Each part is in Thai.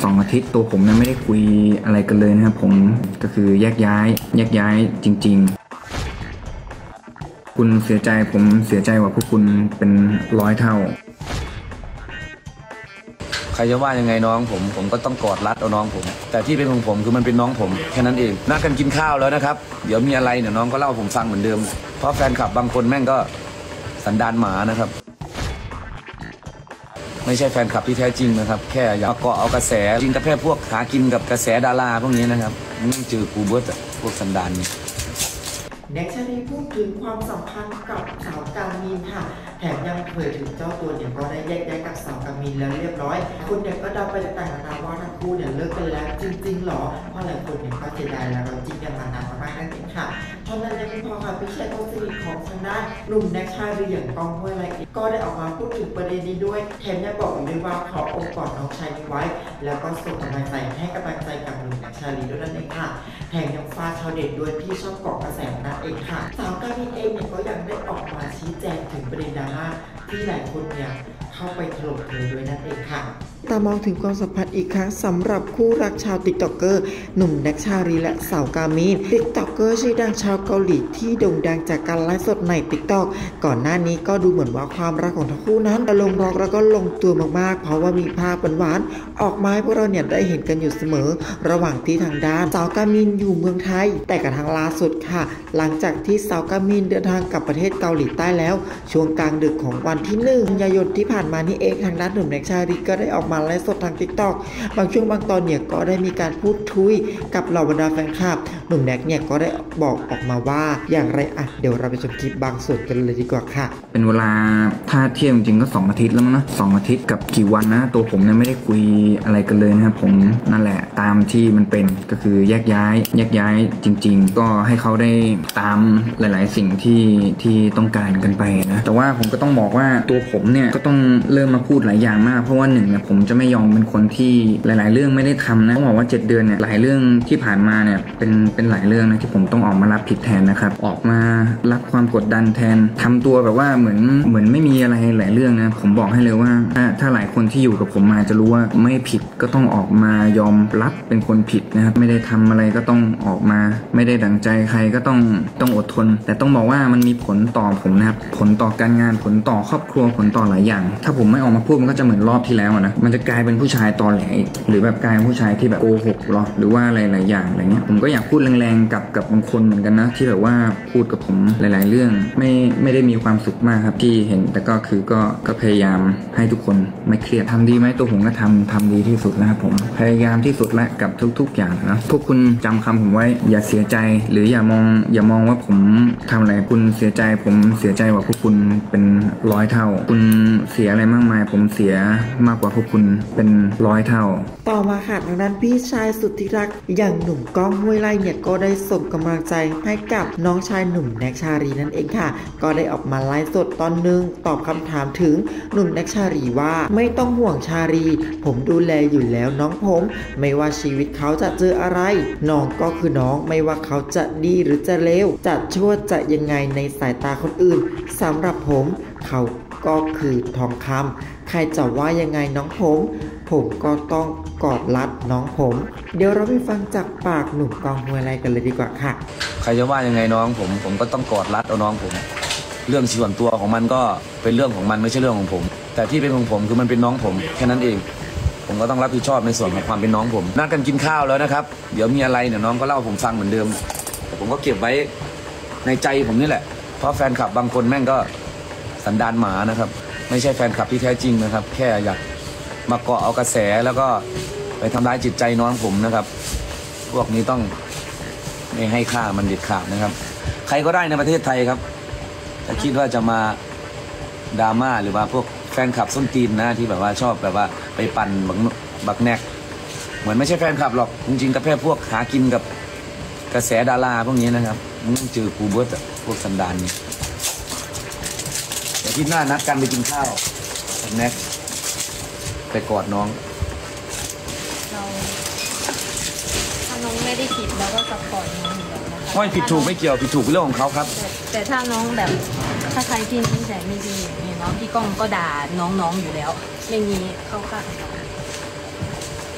2 อาทิตย์ตัวผมเนี่ยไม่ได้คุยอะไรกันเลยนะครับผมก็คือแยกย้ายจริงๆคุณเสียใจผมเสียใจกว่าพวกคุณเป็น100 เท่าใครจะว่ายังไงน้องผมก็ต้องกอดรัดเอาน้องผมแต่ที่เป็นของผมคือมันเป็นน้องผมแค่นั้นเองนัดกันกินข้าวแล้วนะครับเดี๋ยวมีอะไรเนี่ยน้องก็เล่าผมฟังเหมือนเดิมเพราะแฟนคลับบางคนแม่งก็สันดานหมานะครับไม่ใช่แฟนคลับที่แท้จริงนะครับแค่อยากเกาะเอากระแสจริงกับแค่พวกหากินกับกระแสดาราพวกนี้นะครับเจอกูเบิร์ตพวกสันดานนี่แน็กชาลีพูดถึงความสัมพันธ์กับสาวกามินค่ะแถมยังเผยถึงเจ้าตัวเนี่ยก็ได้แยกย้ายกับสาวกามินแล้วเรียบร้อยคนเนี่ยก็เดาไปต่างๆนานาว่าทั้งคู่เนี่ยเลิกกันแล้วจริงๆหรอเพราะหลายคนเนี่ยก็เสียดายแล้วเราจริงกันมานานมากๆนั่นเองค่ะเท่านั้นยังไม่พอค่ะพี่ชายคนสนิทของทางด้านหนุ่มแน็กชาลีอย่างก้องห้วยไร่ก็ได้ออกมาพูดถึงประเด็นนี้ด้วยแถมยังบอกอีกด้วยว่าเขาอบกอดน้องชายนี้ไว้แล้วก็ส่งกำลังใจให้กำลังใจกับหนุ่มแน็กชาลีด้วยนั่นเองค่ะแถมยังฟาดชาวเน็ตด้วยที่ชอบเกาะกระแสนั่นเองค่ะสาวกามินเองเนี่ยก็ยังได้ออกมาชี้แจงถึงประเด็นดราม่าที่หลายคนเนี่ยเข้าไปถล่มเธอด้วยนั่นเองค่ะตามองถึงความสัมพันธ์อีกครั้งสำหรับคู่รักชาวติ๊กต็อกเกอร์หนุ่มแน็กชาลีและสาวกามินติ๊กต็อกเกอร์ชื่อดังชาวเกาหลีที่โด่งดังจากการไลฟ์สดในติ๊กต็อกก่อนหน้านี้ก็ดูเหมือนว่าความรักของทั้งคู่นั้นจะลงล็อกแล้วก็ลงตัวมากๆเพราะว่ามีภาพหวานๆออกมาให้พวกเราเนี่ยได้เห็นกันอยู่เสมอระหว่างที่ทางด้านสาวกามินอยู่เมืองไทยแต่กระทั่งล่าสุดค่ะหลังจากที่สาวกามินเดินทางกลับประเทศเกาหลีใต้แล้วช่วงกลางดึกของวันที่1 กันยายนที่ผ่านมานี่เองทางด้านหนุ่มแน็กชาลีก็ได้ออกมาไลฟ์สดทางติ๊กต็อกบางช่วงบางตอนเนี่ยก็ได้มีการพูดคุยกับเหล่าบรรดาแฟนคลับหนุ่มแน็กเนี่ยก็ได้บอกออกมาว่าอย่างไรอ่ะเดี๋ยวเราไปชมคลิปบางส่วนกันเลยดีกว่าค่ะเป็นเวลาถ้าเทียบจริงก็2 อาทิตย์แล้วมั้งนะ2 อาทิตย์กับกี่วันนะตัวผมเนี่ยไม่ได้คุยอะไรกันเลยนะครับผมนั่นแหละตามที่มันเป็นก็คือแยกย้ายจริงๆก็ให้เขาได้ตามหลายๆสิ่งที่ต้องการกันไปนะแต่ว่าผมก็ต้องบอกว่าตัวผมเนี่ยก็ต้องเริ่มมาพูดหลายอย่างมากเพราะว่า1เนี่ยผมจะไม่ยอมเป็นคนที่หลายๆเรื่องไม่ได้ทำนะต้องบอกว่า7 เดือนเนี่ยหลายเรื่องที่ผ่านมาเนี่ยเป็นหลายเรื่องนะที่ผมต้องออกมารับผิดแทนนะครับออกมารับความกดดันแทนทำตัวแบบว่าเหมือนไม่มีอะไรหลายเรื่องนะผมบอกให้เลยว่าถ้าหลายคนที่อยู่กับผมมาจะรู้ว่าไม่ผิดก็ต้องออกมายอมรับเป็นคนผิดนะครับไม่ได้ทำอะไรก็ต้องออกมาไม่ได้ดั่งใจใครก็ต้องอดทนแต่ต้องบอกว่ามันมีผลต่อผมนะครับผลต่อการงานผลต่อครอบครัวผลต่อหลายอย่างถ้าผมไม่ออกมาพูดมันก็จะเหมือนรอบที่แล้วนะมันจะกลายเป็นผู้ชายตอแหลหรือแบบกลายเป็นผู้ชายที่แบบโกหกหรือว่าอะไรหลายอย่างอะไรเงี้ยผมก็อยากพูดแรงๆกับบางคนเหมือนกันนะที่แบบว่าพูดกับผมหลายๆเรื่องไม่ได้มีความสุขมากครับที่เห็นแต่ก็คือก็พยายามให้ทุกคนไม่เครียดทำดีไหมตัวผมก็ทำดีที่สุดนะครับผมพยายามที่สุดและกับทุกๆอย่างนะพวกคุณจำคำผมไว้อย่าเสียใจหรืออย่ามองว่าผมทำอะไรคุณเสียใจผมเสียใจกว่าพวกคุณเป็น100 เท่าคุณเสียอะไรมากมายผมเสียมากกว่าพวกคุณเป็น100 เท่าต่อมาค่ะทางด้านพี่ชายสุดที่รักอย่างหนุ่มก้องห้วยไร่เนี่ยก็ได้ส่งกำลังใจให้กับน้องชายหนุ่มแน็กชาลีนั่นเองค่ะก็ได้ออกมาไลฟ์สดตอนนึงตอบคำถามถึงหนุ่มแน็กชาลีว่าไม่ต้องห่วงชาลีผมดูแลอยู่แล้วน้องผมไม่ว่าชีวิตเขาจะเจออะไรน้องก็คือน้องไม่ว่าเขาจะดีหรือจะเลวจะชั่วจะยังไงในสายตาคนอื่นสำหรับผมเขาก็คือทองคำใครจะว่ายังไงน้องผมก็ต้องกอดรัดน้องผมเดี๋ยวเราไปฟังจากปากหนุ่มก้องห้วยไร่กันเลยดีกว่าค่ะใครจะว่ายังไงน้องผมก็ต้องกอดรัดเอาน้องผมเรื่องส่วนตัวของมันก็เป็นเรื่องของมันไม่ใช่เรื่องของผมแต่ที่เป็นของผมคือมันเป็นน้องผมแค่นั้นเองผมก็ต้องรับผิดชอบในส่วนของความเป็นน้องผมนัดกันกินข้าวแล้วนะครับเดี๋ยวมีอะไรเนี่ยน้องก็เล่าผมฟังเหมือนเดิมแต่ผมก็เก็บไว้ในใจผมนี่แหละเพราะแฟนคลับบางคนแม่งก็สันดานหมานะครับไม่ใช่แฟนคลับที่แท้จริงนะครับแค่อยากมาเกาะเอากระแสแล้วก็ไปทำร้ายจิตใจน้องผมนะครับพวกนี้ต้องไม่ให้ค่ามันเด็ดขาดนะครับใครก็ได้ในประเทศไทยครับถ้าคิดว่าจะมาดราม่าหรือว่าพวกแฟนคลับส้นตีนนะที่แบบว่าชอบแบบว่าไปปั่นบักแนกเหมือนไม่ใช่แฟนคลับหรอกจริงๆก็แค่พวกหากินกับกระแสดาราพวกนี้นะครับเจอกูเบิร์ตพวกสันดานนี่แต่ที่หน้านัดกันไปกินข้าวบักแนกไปกอดน้องถ้าน้องไม่ได้ผิดแล้วก็ซัพพอร์ตน้องอยู่แล้วนะคะไม่ผิดถูกไม่เกี่ยวผิดถูกเป็นเรื่องของเขาครับแต่ถ้าน้องแบบถ้าใครที่นิสัยไม่ดีอย่างนี้เนาะพี่ก้องก็ด่าน้องๆอยู่แล้วไม่มีเข้าข้างพี่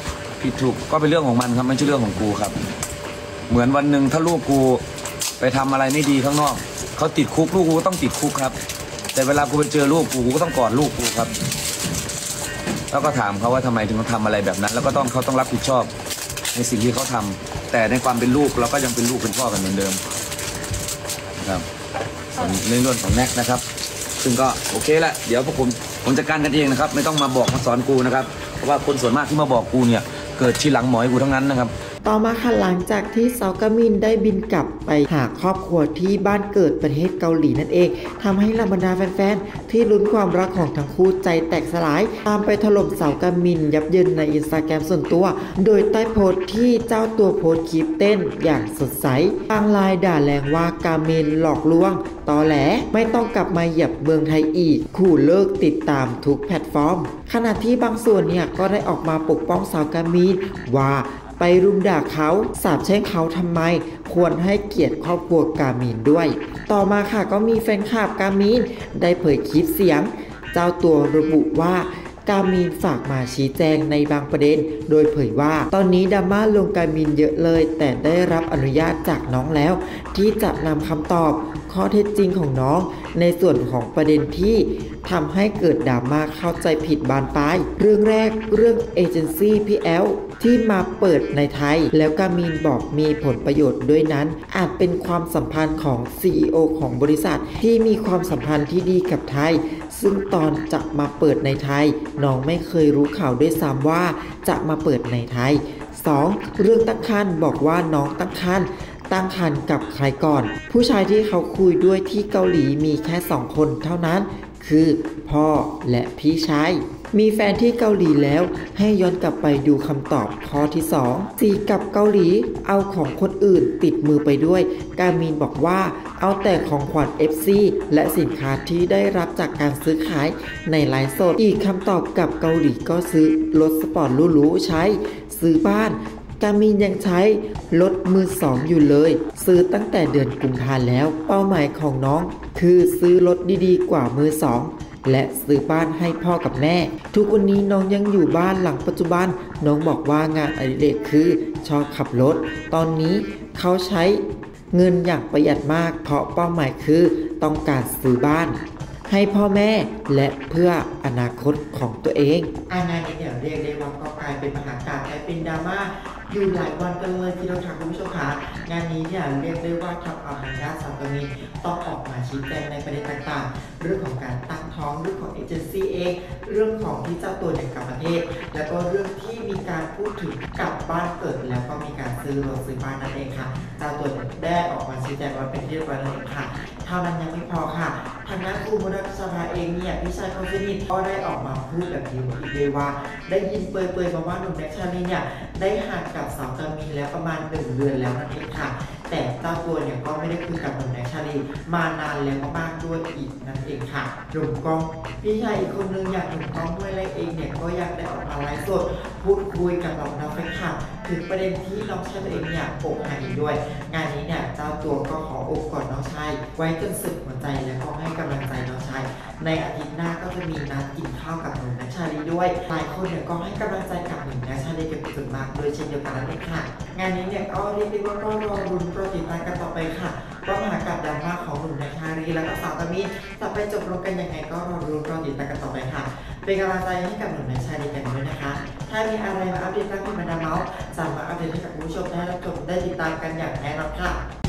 ผิดถูกก็เป็นเรื่องของมันครับไม่ใช่เรื่องของกูครับเหมือนวันหนึ่งถ้าลูกกูไปทำอะไรไม่ดีข้างนอกเขาติดคุกลูกกูก็ต้องติดคุกครับแต่เวลากูไปเจอลูกกูก็ต้องกอดลูกกูครับแล้วก็ถามเขาว่าทำไมถึงเขาทำอะไรแบบนั้นแล้วก็เขาต้องรับผิดชอบในสิ่งที่เขาทำแต่ในความเป็นลูกเราก็ยังเป็นลูกเป็นพ่อกันเหมือนเดิมครับส่วนในเรื่องของแน็กนะครับซึ่งก็โอเคละเดี๋ยวพวกผมจัดการกันเองนะครับไม่ต้องมาบอกมาสอนกูนะครับเพราะว่าคนส่วนมากที่มาบอกกูเนี่ยเกิดที่หลังหมอยกูทั้งนั้นนะครับต่อมาค่ะหลังจากที่ซอกามินได้บินกลับไปหาครอบครัวที่บ้านเกิดประเทศเกาหลีนั่นเองทำให้เหล่าบรรดาแฟนๆที่ลุ้นความรักของทั้งคู่ใจแตกสลายตามไปถล่มสาวกามินยับเยินในอินสตาแกรมส่วนตัวโดยใต้โพสต์ที่เจ้าตัวโพสต์คลิปเต้นอย่างสดใสบางรายด่าแรงว่ากามินหลอกลวงตอแหลไม่ต้องกลับมาเหยียบเมืองไทยอีกขู่เลิกติดตามทุกแพลตฟอร์มขณะที่บางส่วนเนี่ยก็ได้ออกมาปกป้องสาวกามินว่าไปรุมด่าเขาสาปแช่งเขาทำไมควรให้เกียรติครอบครัวกามินด้วยต่อมาค่ะก็มีแฟนคลับกามินได้เผยคลิปเสียงเจ้าตัวระบุว่ากามินฝากมาชี้แจงในบางประเด็นโดยเผยว่าตอนนี้ดราม่าลงกามินเยอะเลยแต่ได้รับอนุญาตจากน้องแล้วที่จะนำคำตอบข้อเท็จจริงของน้องในส่วนของประเด็นที่ทำให้เกิดดราม่าเข้าใจผิดบานปลายเรื่องแรกเรื่องเอเจนซี่พี่แอลที่มาเปิดในไทยแล้วกามินบอกมีผลประโยชน์ด้วยนั้นอาจเป็นความสัมพันธ์ของ CEO ของบริษัทที่มีความสัมพันธ์ที่ดีกับไทยซึ่งตอนจะมาเปิดในไทยน้องไม่เคยรู้ข่าวด้วยซ้ำว่าจะมาเปิดในไทย 2. เรื่องตั้งครรภ์บอกว่าน้องตั้งครรภ์กับใครก่อนผู้ชายที่เขาคุยด้วยที่เกาหลีมีแค่2 คนเท่านั้นคือพ่อและพี่ชายมีแฟนที่เกาหลีแล้วให้ย้อนกลับไปดูคำตอบข้อที่2สีกับเกาหลีเอาของคนอื่นติดมือไปด้วยกามินบอกว่าเอาแต่ของขวัญ FC และสินค้าที่ได้รับจากการซื้อขายในไลฟ์สดอีกคำตอบกับเกาหลีก็ซื้อรถสปอร์ตหรูๆใช้ซื้อบ้านกามินยังใช้รถมือ2อยู่เลยซื้อตั้งแต่เดือนกุมภาพันธ์แล้วเป้าหมายของน้องคือซื้อรถดีๆกว่ามือ2และซื้อบ้านให้พ่อกับแม่ทุกวันนี้น้องยังอยู่บ้านหลังปัจจุบันน้องบอกว่างานอดิเรกคือชอบขับรถตอนนี้เขาใช้เงินอย่างประหยัดมากเพราะเป้าหมายคือต้องการซื้อบ้านให้พ่อแม่และเพื่ออนาคตของตัวเองงานนี้เนี่ยเรียกได้ว่าก็กลายเป็นมหากาพย์กลายเป็นดราม่าอยู่หลายวันกันเลยที่เราถามคุณผู้ชมค่ะงานนี้เนี่ยเรียกได้ว่าทางทางด้านสาวกามินต้องออกมาชี้แจงในประเด็นต่างๆเรื่องของการตั้งท้องเรื่องของเอเจนซี่เองเรื่องของที่เจ้าตัวเนี่ยกลับประเทศแล้วก็เรื่องที่มีการพูดถึงกลับบ้านเกิดแล้วก็มีการซื้อรถซื้อบ้านนั่นเองค่ะเจ้าตัวได้ออกมาชี้แจงว่าเป็นที่เรียบร้อยแล้วค่ะเท่านั้นยังไม่พอค่ะทางด้านครูมุนักสภาเองเนี่ยพี่ชายเขาสนิทก็ได้ออกมาพูดแบบนี้อีกเลยว่าได้ยินเปรยๆมาว่าหนุ่มแน็กชาลีเนี่ยได้ห่างกับสาวกามินแล้วประมาณ1 เดือนแล้วนั่นเองค่ะแต่เจ้าตัวเนี่ยก็ไม่ได้คุยกับหนุ่มแน็กชาลีมานานแล้วมากๆด้วยอีกนั่นเองค่ะหนุ่มกองพี่ชายอีกคนนึงอย่างหนุ่มกองด้วยและเองเนี่ยก็ยังได้ออกมาไลฟ์สดพูดคุยกับน้องแฟนคลับถึงประเด็นที่น้องชายตัวเองเนี่ยอกหักอีกด้วยงานนี้เนี่ยเจ้าตัวก็ขออกกอดน้องชายไว้จนสุดหัวใจและก็ให้กำลังใจน้องชายในอาทิตย์หน้าก็จะมีนัดกินข้าวกับหนุ่มแน็กชาลีด้วยหลายคนเนี่ยก็ให้กำลังใจกับหนุ่มแน็กชาลีเป็นจำนวนมากโดยเช่นเดียวกันนั่นเองค่ะงานนี้เนี่ยก็เรียกได้ว่าก็รอรุ้นรอติดตามกันต่อไปค่ะว่ามหากาพย์ดราม่าของหนุ่มแน็กชาลีและก็สาวกามินจะไปจบลงกันยังไงก็รอรุ้นรอติดตามกันต่อไปค่ะเป็นกำลังใจให้กับหนุ่มแน็กชาลีกันด้วยนะคะถ้ามีอะไรมาอัปเดตบ้างที่มาดามเมาส์สามารถอัปเดตให้กับผู้ชมได้รับชมได้ติดตามกันอย่างแน่นอนค่ะ